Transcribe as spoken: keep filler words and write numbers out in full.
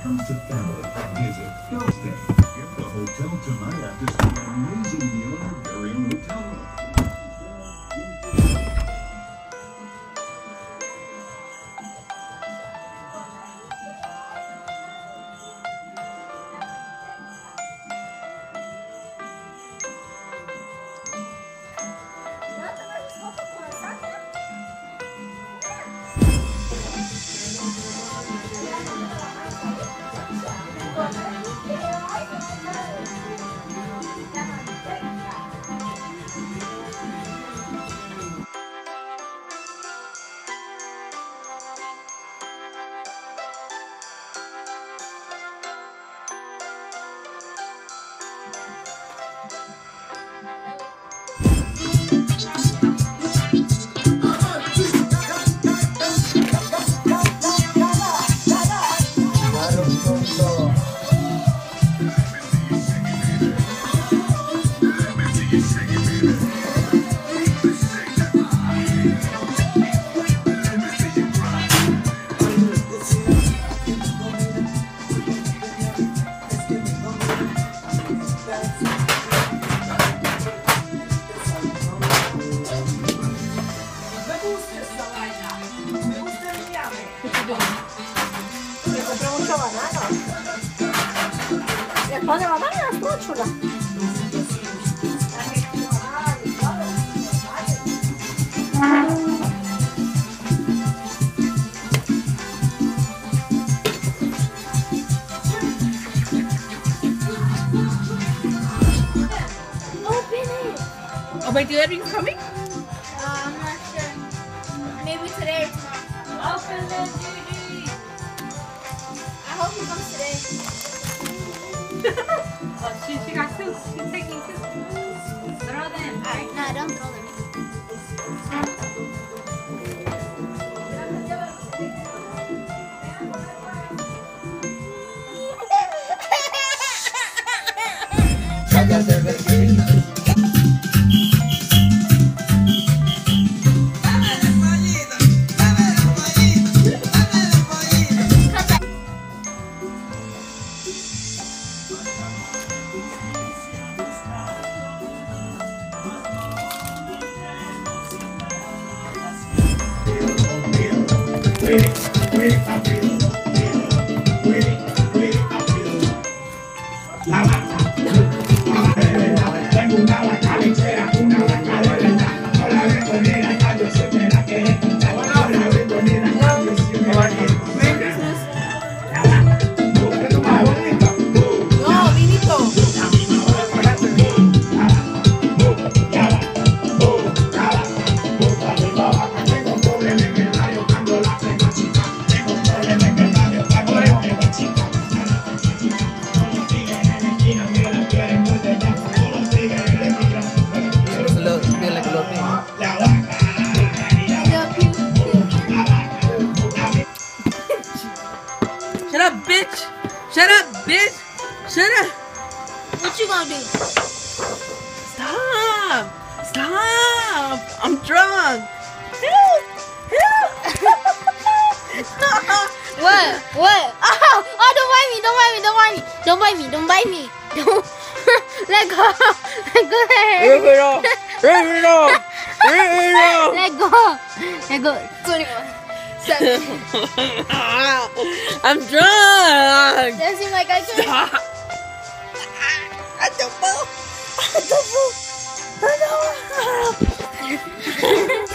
welcome to family. Visit Stay. Get the hotel tonight after seeing an amazing meal in our very own hotel room. Le compré mucho banano. El pan de banana es muy chula. Oh, wait, do that mean coming? Uh, I'm not sure. Maybe today or tomorrow. Open the D V D. I hope he comes today. Oh, she, she got two. She's taking two. Throw them. Alright, no, don't throw them. Tengo una vaca lechera, una vaca de verdad. No la vendo ni la calle, se me la que escuchar. No la vendo ni la calle, se me la que escuchar. La vaca, tú eres más bonita. No, vinito. La misma hora para hacer. La vaca, la vaca, la misma vaca. Tengo un problema en el radio cuando la tengo chica. Tengo un problema en el radio cuando la tengo chica. Todos los tigres en la esquina me la quieren morder. Todos los tigres en la esquina. Look, feel like a little thing. La vaca. Shut up, bitch. Shut up, bitch. Shut up. What you gonna do? Stop. Stop. I'm drunk. Help. Help. What? What? Oh, oh, don't bite me, don't bite me, don't bite me. Don't bite me, don't bite me. Don't. Let go. Let go. Rip it off. Rip it off. Rip it off. Let go. Let go. twenty-one. Seven. I'm drunk. Doesn't seem like I can. Stop. I don't know. I don't know. I don't know.